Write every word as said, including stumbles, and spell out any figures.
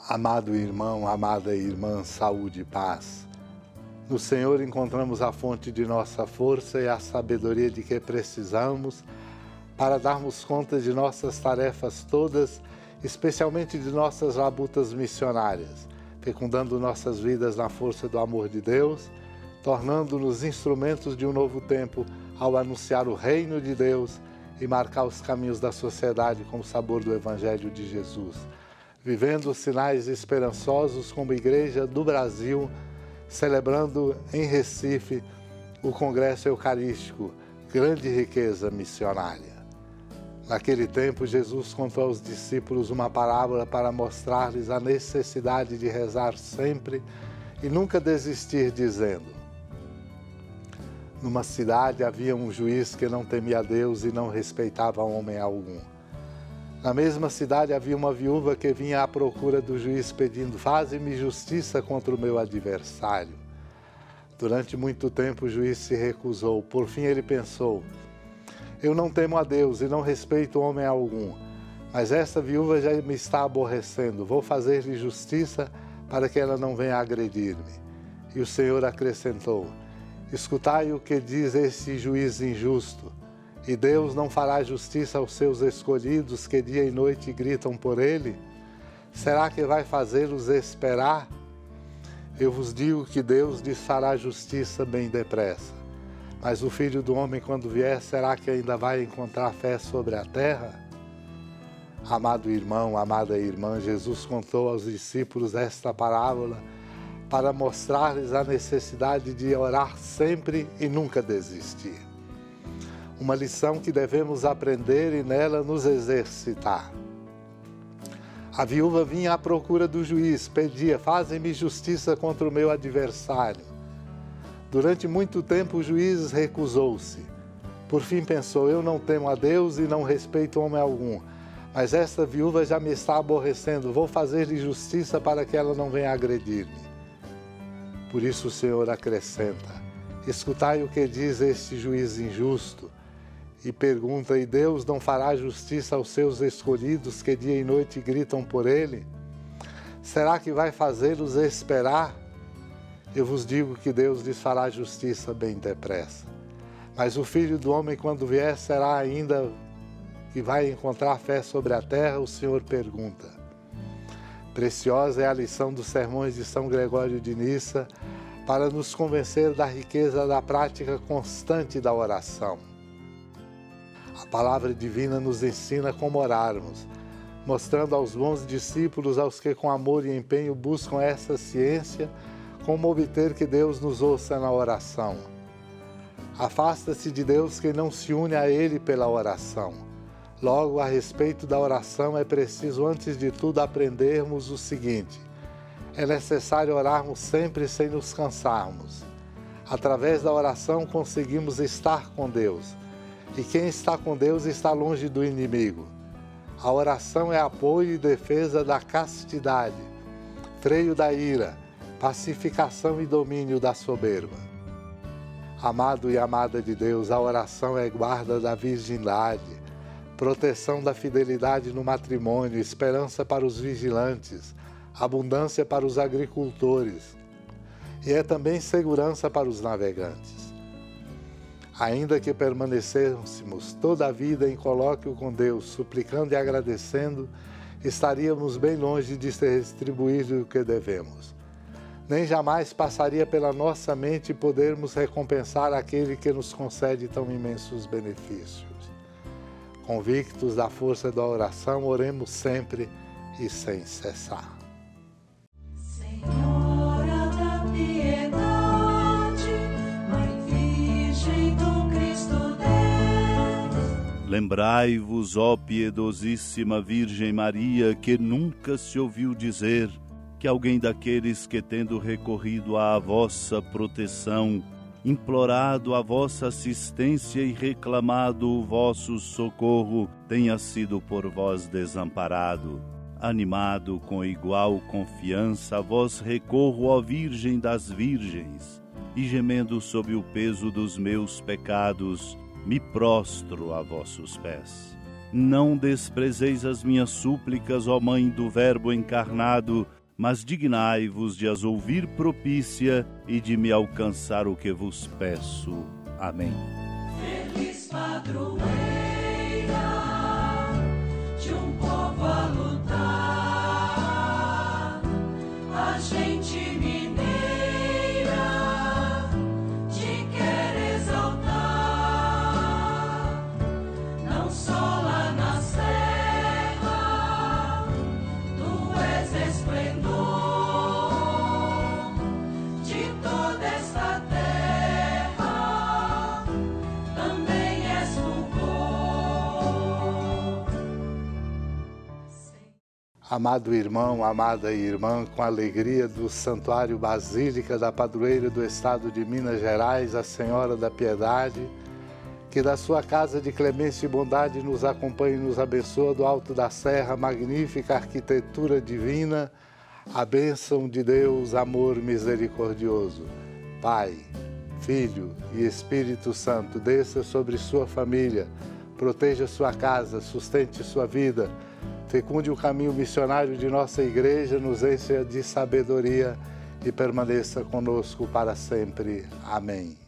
Amado irmão, amada irmã, saúde e paz. No Senhor encontramos a fonte de nossa força e a sabedoria de que precisamos para darmos conta de nossas tarefas todas, especialmente de nossas labutas missionárias, fecundando nossas vidas na força do amor de Deus, tornando-nos instrumentos de um novo tempo ao anunciar o reino de Deus e marcar os caminhos da sociedade com o sabor do Evangelho de Jesus, vivendo sinais esperançosos como Igreja do Brasil, celebrando em Recife o Congresso Eucarístico, grande riqueza missionária. Naquele tempo, Jesus contou aos discípulos uma parábola para mostrar-lhes a necessidade de rezar sempre e nunca desistir, dizendo: numa cidade havia um juiz que não temia a Deus e não respeitava homem algum. Na mesma cidade havia uma viúva que vinha à procura do juiz pedindo: faze-me justiça contra o meu adversário. Durante muito tempo o juiz se recusou. Por fim ele pensou: eu não temo a Deus e não respeito homem algum, mas essa viúva já me está aborrecendo. Vou fazer-lhe justiça para que ela não venha agredir-me. E o Senhor acrescentou: escutai o que diz esse juiz injusto. E Deus não fará justiça aos seus escolhidos que dia e noite gritam por ele? Será que vai fazê-los esperar? Eu vos digo que Deus lhes fará justiça bem depressa. Mas o Filho do Homem, quando vier, será que ainda vai encontrar fé sobre a terra? Amado irmão, amada irmã, Jesus contou aos discípulos esta parábola para mostrar-lhes a necessidade de orar sempre e nunca desistir. Uma lição que devemos aprender e nela nos exercitar. A viúva vinha à procura do juiz, pedia: faze-me justiça contra o meu adversário. Durante muito tempo o juiz recusou-se. Por fim pensou: eu não temo a Deus e não respeito homem algum, mas esta viúva já me está aborrecendo, vou fazer-lhe justiça para que ela não venha agredir-me. Por isso o Senhor acrescenta: escutai o que diz este juiz injusto. E pergunta: e Deus não fará justiça aos seus escolhidos que dia e noite gritam por ele? Será que vai fazê-los esperar? Eu vos digo que Deus lhes fará justiça bem depressa. Mas o Filho do Homem, quando vier, será ainda que vai encontrar fé sobre a terra? O Senhor pergunta. Preciosa é a lição dos sermões de São Gregório de Nissa para nos convencer da riqueza da prática constante da oração. A palavra divina nos ensina como orarmos, mostrando aos bons discípulos, aos que com amor e empenho buscam essa ciência, como obter que Deus nos ouça na oração. Afasta-se de Deus quem não se une a Ele pela oração. Logo, a respeito da oração, é preciso, antes de tudo, aprendermos o seguinte: é necessário orarmos sempre sem nos cansarmos. Através da oração conseguimos estar com Deus. E quem está com Deus está longe do inimigo. A oração é apoio e defesa da castidade, freio da ira, pacificação e domínio da soberba. Amado e amada de Deus, a oração é guarda da virgindade, proteção da fidelidade no matrimônio, esperança para os vigilantes, abundância para os agricultores, e é também segurança para os navegantes. Ainda que permanecêssemos toda a vida em colóquio com Deus, suplicando e agradecendo, estaríamos bem longe de retribuir o que devemos. Nem jamais passaria pela nossa mente podermos recompensar aquele que nos concede tão imensos benefícios. Convictos da força da oração, oremos sempre e sem cessar. Senhora da piedade, Mãe Virgem do Cristo Deus. Lembrai-vos, ó piedosíssima Virgem Maria, que nunca se ouviu dizer que alguém daqueles que, tendo recorrido à vossa proteção, implorado a vossa assistência e reclamado o vosso socorro, tenha sido por vós desamparado. Animado com igual confiança, a vós recorro, ó Virgem das Virgens, e gemendo sob o peso dos meus pecados, me prostro a vossos pés. Não desprezeis as minhas súplicas, ó Mãe do Verbo encarnado, mas dignai-vos de as ouvir propícia e de me alcançar o que vos peço. Amém. Feliz padroeira de um povo a lutar, a gente mineira te quer exaltar, não só lá na serra, tu és esplendor de toda esta terra, também és fulgor. Amado irmão, amada irmã, com a alegria do Santuário Basílica da Padroeira do Estado de Minas Gerais, a Senhora da Piedade, que da sua casa de clemência e bondade nos acompanhe e nos abençoa do alto da serra, magnífica arquitetura divina, a bênção de Deus, amor misericordioso. Pai, Filho e Espírito Santo, desça sobre sua família, proteja sua casa, sustente sua vida, fecunde o caminho missionário de nossa igreja, nos encha de sabedoria e permaneça conosco para sempre. Amém.